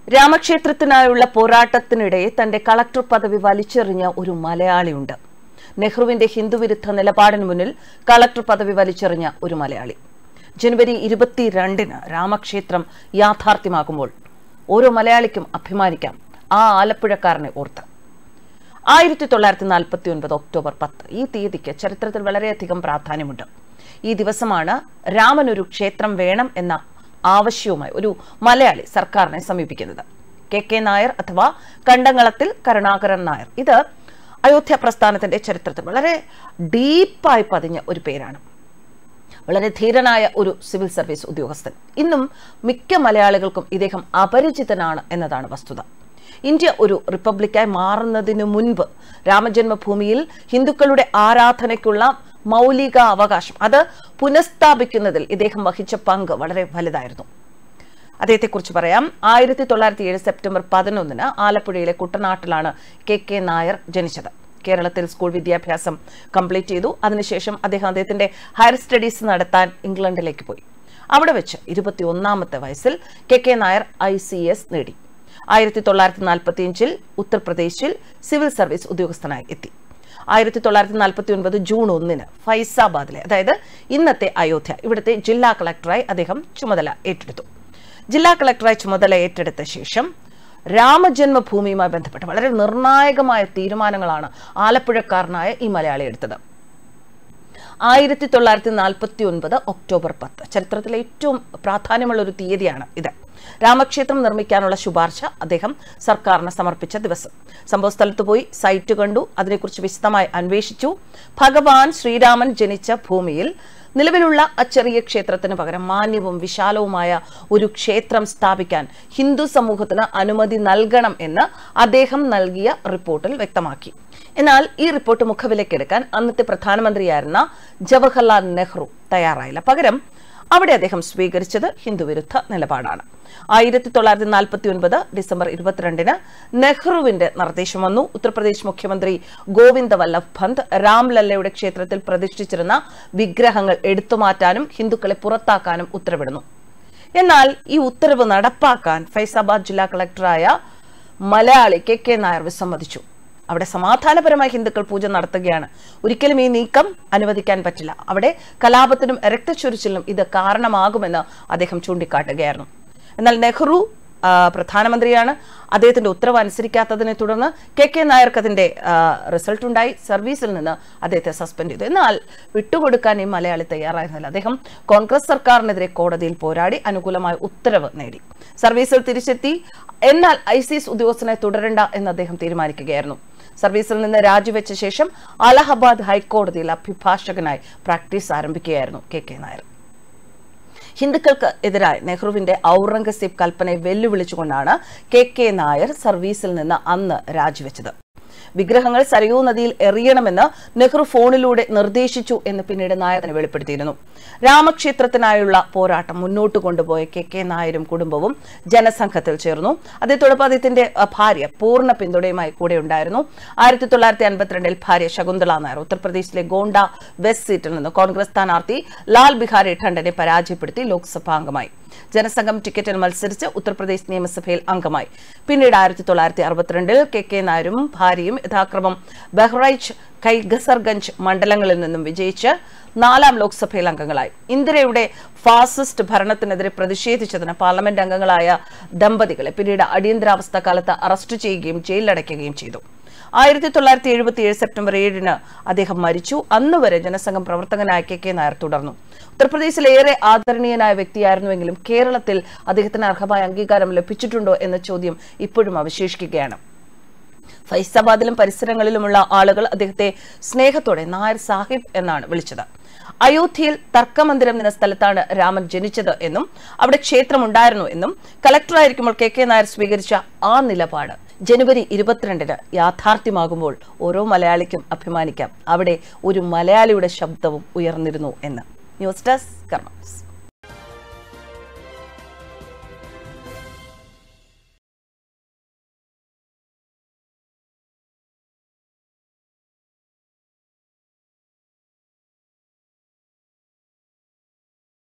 രാമക്ഷേത്രത്തിനായുള്ള പോരാട്ടത്തിനിടെ തന്റെ കളക്ടർ പദവി വലിച്ചെറിഞ്ഞ ഒരു മലയാളിയുണ്ട്. നെഹ്റുവിന്റെ ഹിന്ദുവിരുദ്ധ നിലപാടിന് മുന്നിൽ കളക്ടർ പദവി വലിച്ചെറിഞ്ഞ ഒരു മലയാളി. ജനുവരി 22-ന് രാമക്ഷേത്രം യാഥാർത്ഥ്യമാകുമ്പോൾ ഓരോ മലയാളിക്കും അഭിമാനിക്കാം ആ ആലപ്പുഴക്കാരനെ ഓർത്ത്. 1949 ഒക്ടോബർ 10 ഈ തീയതിക്ക് ചരിത്രത്തിൽ വളരെയധികം പ്രാധാന്യമുണ്ട്. ഈ ദിവസമാണ് രാമനൊരു ക്ഷേത്രം വേണം എന്ന ആവശ്യവുമായി ഒരു മലയാളി സർക്കാരിനെ സമീപിക്കുന്നത്. KK നായർ അഥവാ കണ്ടങ്ങളത്തിൽ കരുണാകരൻ നായർ. ഇത് അയോധ്യ പ്രസ്ഥാനത്തിന്റെ ചരിത്രത്തിൽ വളരെ ഡീപ്പായി പതിഞ്ഞ ഒരു പേരാണ്. വളരെ ധീരനായ ഒരു സിവിൽ സർവീസ് ഉദ്യോഗസ്ഥൻ. ഇന്നും മിക്ക മലയാളികൾക്കും ഇദ്ദേഹം അപരിചിതനാണ് എന്നതാണ് വസ്തുത. ഇന്ത്യ ഒരു റിപ്പബ്ലിക്കായി മാറുന്നതിനു മുൻപ് രാമജന്മഭൂമിയിൽ ഹിന്ദുക്കളുടെ ആരാധനയ്ക്കുള്ള മൗലിക അവകാശം അത് പുനഃസ്ഥാപിക്കുന്നതിൽ ഇദ്ദേഹം വഹിച്ച പങ്ക് വളരെ വലുതായിരുന്നു. അദ്ദേഹത്തെക്കുറിച്ച് പറയാം. 1907 സെപ്റ്റംബർ 11-ന് ആലപ്പുഴയിലെ കുട്ടനാട്ടിലാണ് KK നായർ ജനിച്ചത്. കേരളത്തിൽ സ്കൂൾ വിദ്യാഭ്യാസം കംപ്ലീറ്റ് ചെയ്തു. അതിനുശേഷം അദ്ദേഹത്തിന്റെ ഹയർ സ്റ്റഡീസ് നടത്താൻ ഇംഗ്ലണ്ടിലേക്ക് പോയി. അവിടെ വെച്ച് 21-ാമത്തെ വയസ്സിൽ KK നായർ ICS നേടി. 1945-ൽ ഉത്തർപ്രദേശിൽ സിവിൽ സർവീസ് ഉദ്യോഗസ്ഥനായി എത്തി. 1949 ജൂൺ 1-ന് ഫൈസാബാദിലെ, അതായത് ഇന്നത്തെ അയോധ്യ, ഇവിടുത്തെ ജില്ലാ കളക്ടറായി അദ്ദേഹം ചുമതല ഏറ്റെടുത്തു. ജില്ലാ കളക്ടറായി ചുമതല ഏറ്റെടുത്ത ശേഷം രാമജന്മഭൂമിയുമായി ബന്ധപ്പെട്ട് വളരെ നിർണായകമായ തീരുമാനങ്ങളാണ് ആലപ്പുഴക്കാരനായ ഈ മലയാളി എടുത്തത്. 1949 ഒക്ടോബർ 10 ചരിത്രത്തിലെ ഏറ്റവും പ്രാധാന്യമുള്ള ഒരു തീയതിയാണ് ഇത്. രാമക്ഷേത്രം നിർമ്മിക്കാനുള്ള ശുപാർശ അദ്ദേഹം സർക്കാരിന് സമർപ്പിച്ച ദിവസം. സംഭവസ്ഥലത്ത് പോയി സൈറ്റ് കണ്ടു, അതിനെക്കുറിച്ച് വിശദമായി അന്വേഷിച്ചു. ഭഗവാൻ ശ്രീരാമൻ ജനിച്ച ഭൂമിയിൽ നിലവിലുള്ള ചെറിയ ക്ഷേത്രത്തിന് പകരം മാന്യവും വിശാലവുമായ ഒരു ക്ഷേത്രം സ്ഥാപിക്കാൻ ഹിന്ദു സമൂഹത്തിന് അനുമതി നൽകണം എന്ന് അദ്ദേഹം നൽകിയ റിപ്പോർട്ടിൽ വ്യക്തമാക്കി. എന്നാൽ ഈ റിപ്പോർട്ട് മുഖവിലക്കെടുക്കാൻ അന്നത്തെ പ്രധാനമന്ത്രിയായിരുന്ന ജവഹർലാൽ നെഹ്റു തയ്യാറായില്ല. പകരം അവിടെ അദ്ദേഹം സ്വീകരിച്ചത് ഹിന്ദുവിരുദ്ധ നിലപാടാണ്. 1949 ഡിസംബർ 22-ന് നെഹ്റുവിന്റെ നിർദ്ദേശം വന്നു. ഉത്തർപ്രദേശ് മുഖ്യമന്ത്രി ഗോവിന്ദ് വല്ലഭ് പന്ത് രാംലല്ലയുടെ ക്ഷേത്രത്തിൽ പ്രതിഷ്ഠിച്ചിരുന്ന വിഗ്രഹങ്ങൾ എടുത്തുമാറ്റാനും ഹിന്ദുക്കളെ പുറത്താക്കാനും ഉത്തരവിടുന്നു. എന്നാൽ ഈ ഉത്തരവ് നടപ്പാക്കാൻ ഫൈസാബാദ് ജില്ലാ കളക്ടറായ മലയാളി KK നായർ വിസമ്മതിച്ചു. അവിടെ സമാധാനപരമായി ഹിന്ദുക്കൾ പൂജ നടത്തുകയാണ്. ഒരിക്കലും ഈ നീക്കം അനുവദിക്കാൻ പറ്റില്ല. അവിടെ കലാപത്തിനും രക്തച്ചൊരിച്ചിലിനും ഇത് കാരണമാകുമെന്ന് അദ്ദേഹം ചൂണ്ടിക്കാട്ടുകയായിരുന്നു. എന്നാൽ നെഹ്റു പ്രധാനമന്ത്രിയാണ്. അദ്ദേഹത്തിന്റെ ഉത്തരവ് അനുസരിക്കാത്തതിനെ തുടർന്ന് KK നായർക്ക് അതിന്റെ റിസൾട്ട് ഉണ്ടായി. സർവീസിൽ നിന്ന് അദ്ദേഹത്തെ സസ്പെൻഡ് ചെയ്തു. എന്നാൽ വിട്ടുകൊടുക്കാൻ ഈ മലയാളി തയ്യാറായിരുന്നില്ല. അദ്ദേഹം കോൺഗ്രസ് സർക്കാരിനെതിരെ കോടതിയിൽ പോരാടി അനുകൂലമായ ഉത്തരവ് നേടി. സർവീസിൽ തിരിച്ചെത്തി. എന്നാൽ ICS ഉദ്യോഗസ്ഥനെ തുടരണ്ട എന്ന് അദ്ദേഹം തീരുമാനിക്കുകയായിരുന്നു. സർവീസിൽ നിന്ന് രാജിവെച്ച ശേഷം അലഹബാദ് ഹൈക്കോടതിയിൽ അഭിഭാഷകനായി പ്രാക്ടീസ് ആരംഭിക്കുകയായിരുന്നു KK നായർ. ഹിന്ദുക്കൾക്ക് എതിരായ നെഹ്റുവിന്റെ ഔറംഗസീബ് കൽപ്പനയെ വെല്ലുവിളിച്ചുകൊണ്ടാണ് KK നായർ സർവീസിൽ നിന്ന് അന്ന് രാജിവെച്ചത്. വിഗ്രഹങ്ങൾ സരയൂ നദിയിൽ എറിയണമെന്ന് നെഹ്റു ഫോണിലൂടെ നിർദ്ദേശിച്ചു എന്ന് പിന്നീട് നായർ തന്നെ വെളിപ്പെടുത്തിയിരുന്നു. രാമക്ഷേത്രത്തിനായുള്ള പോരാട്ടം മുന്നോട്ട് കൊണ്ടുപോയ KK നായരും കുടുംബവും ജനസംഘത്തിൽ ചേർന്നു. അതേത്തോടൊപ്പം അദ്ദേഹത്തിന്റെ ഭാര്യ പൂർണ്ണ പിന്തുണയുമായി കൂടെ ഉണ്ടായിരുന്നു. 1952-ൽ ഭാര്യ ശകുന്തള നായർ ഉത്തർപ്രദേശിലെ ഗോണ്ട വെസ്റ്റ് സീറ്റിൽ നിന്ന് കോൺഗ്രസ് സ്ഥാനാർത്ഥി ലാൽ ബിഹാരി ടണ്ടനെ പരാജയപ്പെടുത്തി ലോക്സഭാംഗമായി. ജനസംഘം ടിക്കറ്റിൽ മത്സരിച്ച് ഉത്തർപ്രദേശ് നിയമസഭയിൽ അംഗമായി. പിന്നീട് 1962-ൽ KK നായരും ഭാര്യയും യഥാക്രമം ബഹ്റൈച്ച്, കൈഗസർഗഞ്ച് മണ്ഡലങ്ങളിൽ നിന്നും വിജയിച്ച് 4-ാം ലോക്സഭയിൽ അംഗങ്ങളായി. ഇന്ദിരയുടെ ഫാസിസ്റ്റ് ഭരണത്തിനെതിരെ പ്രതിഷേധിച്ചതിന് പാർലമെന്റ് അംഗങ്ങളായ ദമ്പതികളെ പിന്നീട് അടിയന്തരാവസ്ഥ കാലത്ത് അറസ്റ്റ് ചെയ്യുകയും ജയിലിലടയ്ക്കുകയും ചെയ്തു. 1977 സെപ്റ്റംബർ 7-ന് അദ്ദേഹം മരിച്ചു. അന്നുവരെ ജനസംഘം പ്രവർത്തകനായ KK നായർ തുടർന്നു. ഉത്തർപ്രദേശിലെ ഏറെ ആദരണീയനായ വ്യക്തിയായിരുന്നുവെങ്കിലും കേരളത്തിൽ അദ്ദേഹത്തിന് അർഹമായ അംഗീകാരം ലഭിച്ചിട്ടുണ്ടോ എന്ന ചോദ്യം ഇപ്പോഴും അവശേഷിക്കുകയാണ്. ഫൈസാബാദിലും പരിസരങ്ങളിലുമുള്ള ആളുകൾ അദ്ദേഹത്തെ സ്നേഹത്തോടെ നായർ സാഹിബ് എന്നാണ് വിളിച്ചത്. അയോധ്യയിൽ തർക്കമന്ദിരം എന്ന സ്ഥലത്താണ് രാമൻ ജനിച്ചത് എന്നും അവിടെ ക്ഷേത്രമുണ്ടായിരുന്നു എന്നും കളക്ടറായിരിക്കുമ്പോൾ KK നായർ സ്വീകരിച്ച ആ നിലപാട് ജനുവരി 22-ന് യാഥാർത്ഥ്യമാകുമ്പോൾ ഓരോ മലയാളിക്കും അഭിമാനിക്കാം അവിടെ ഒരു മലയാളിയുടെ ശബ്ദവും ഉയർന്നിരുന്നു എന്ന്. ന്യൂസ് ഡെസ്ക് കർമ്മ.